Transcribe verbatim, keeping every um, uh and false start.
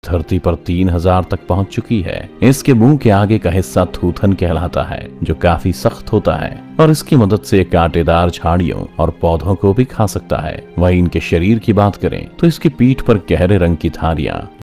धरती पर तीन हजार तक पहुंच चुकी है। इसके मुंह के आगे का हिस्सा थूथन कहलाता है, जो काफी सख्त होता है और इसकी मदद से कांटेदार झाड़ियों और पौधों को भी खा सकता है। वहीं इनके शरीर की बात करें तो इसकी पीठ पर गहरे रंग की धारियां